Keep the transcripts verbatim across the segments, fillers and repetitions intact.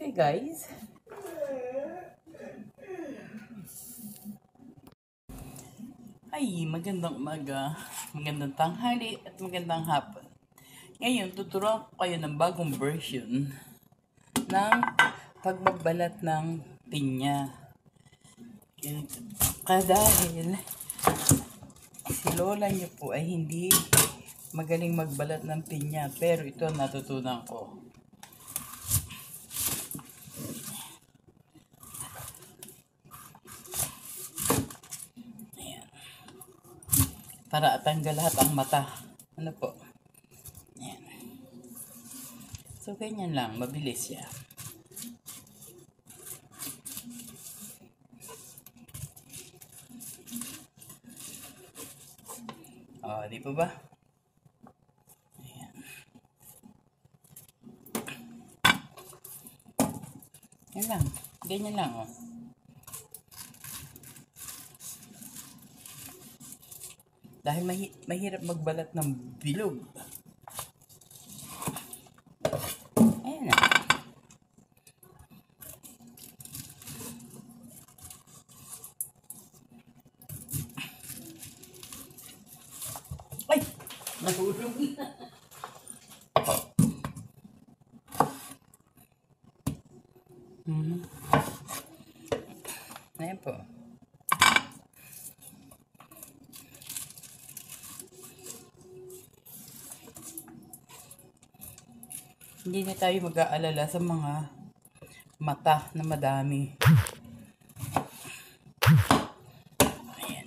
Okay guys, ay magandang umaga, magandang tanghali at magandang hapon. Ngayon tuturuan ko kayo ng bagong version ng pagbabalat ng pinya. Dahil si lola niyo po ay hindi magaling magbalat ng pinya, pero ito natutunan ko. Para tanggal lahat ang mata. Ano po? Ayan. So, ganyan lang. Mabilis siya. O, oh, di po ba? Ayan. Yan lang. Ganyan lang, oh. Dahil mahi mahirap magbalat ng bilog. Ayan na. Ay! Nahulog na. Mm-hmm. Ayan po. Hindi na tayo mag-aalala sa mga mata na madami. Ayan.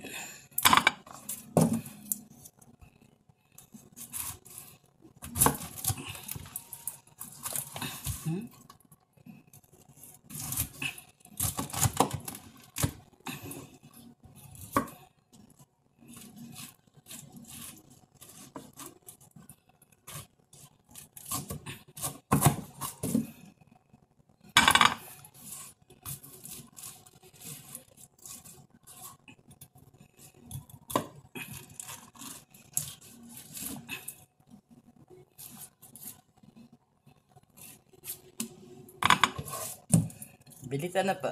Hmm? Bilisan na pa.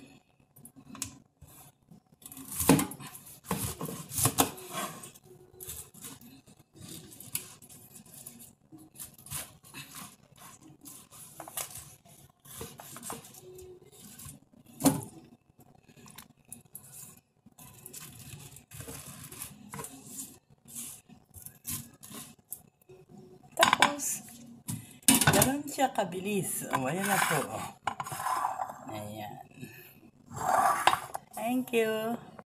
Tapos, ganoon siya kabilis. O, ayan na po. Ayan. Thank you.